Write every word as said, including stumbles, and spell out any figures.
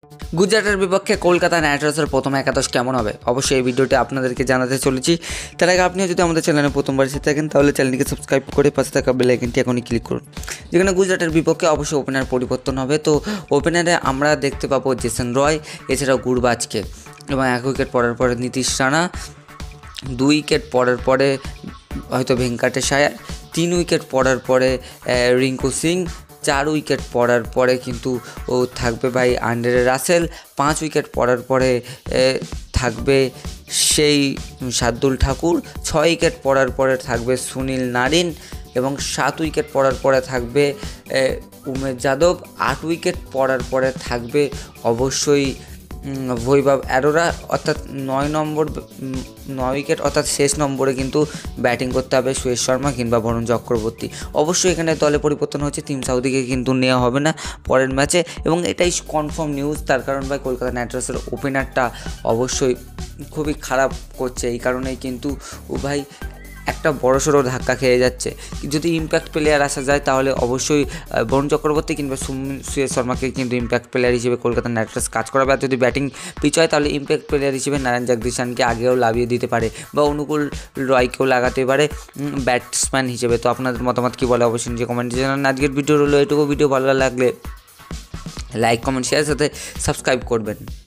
গুজরাটের বিপক্ষে কলকাতা নাইট রাইডার্সের প্রথম একাদশ কেমন হবে অবশ্যই এই ভিডিওটি আপনাদেরকে জানাতে চলেছি। তার আগে আপনিও যদি আমাদের চ্যানেলে প্রথমবার এসে থাকেন তাহলে চ্যানেলটিকে সাবস্ক্রাইব করে পাশে থাকা বেল আইকনটি এখনই ক্লিক করুন। যেখানে গুজরাটের বিপক্ষে অবশ্যই ওপেনার পরিবর্তন হবে। তো ওপেনারে আমরা দেখতে পাবো জেসন রয়, এছাড়াও গুরবাজকে, এবং এক উইকেট পড়ার পরে নীতিশ রানা, দুই উইকেট পড়ার পরে হয়তো ভেঙ্কাটেশ আয়ার, তিন উইকেট পড়ার পরে রিঙ্কু সিং, চার উইকেট পড়ার পরে কিন্তু ও থাকবে ভাই আন্দ্রে রাসেল, পাঁচ উইকেট পড়ার পরে থাকবে সেই শার্দুল ঠাকুর, ছয় উইকেট পড়ার পরে থাকবে সুনীল নারিন, এবং সাত উইকেট পড়ার পরে থাকবে উমেশ যাদব, আট উইকেট পড়ার পরে থাকবে অবশ্যই বৈভব অরোরা। অর্থাৎ নয় নম্বর নয় উইকেট অর্থাৎ শেষ নম্বরে কিন্তু ব্যাটিং করতে হবে সুয়েশ শর্মা কিংবা বরুণ চক্রবর্তী। অবশ্যই এখানে দলে পরিবর্তন হচ্ছে, টিম সাউদিকে কিন্তু নেওয়া হবে না পরের ম্যাচে, এবং এটাই কনফার্ম নিউজ। তার কারণ ভাই কলকাতা নাইট রাইডার্সের ওপেনারটা অবশ্যই খুবই খারাপ করছে, এই কারণেই কিন্তু ও ভাই একটা বড়সড় ধাক্কা খেয়ে যাচ্ছে। যদি ইম্প্যাক্ট প্লেয়ার আসা যায় তাহলে অবশ্যই বরুণ চক্রবর্তী কিংবা সুয়েশ শর্মাকে কিন্তু ইম্প্যাক্ট প্লেয়ার হিসেবে কলকাতা নাইট রাইডার্স কাজ করাবে। আর যদি ব্যাটিং পিচ হয় তাহলে ইম্প্যাক্ট প্লেয়ার হিসেবে নারায়ণ জগদীশানকে আগেও লাগিয়ে দিতে পারে বা অনুকূল রয়কেও লাগাতে পারে ব্যাটসম্যান হিসেবে। তো আপনাদের মতামত কী বলে অবশ্যই নিজে কমেন্টে জানান। আজকের ভিডিও হলো এটুকু। ভিডিও ভালো লাগলে লাইক, কমেন্ট, শেয়ার সাথে সাবস্ক্রাইব করবেন।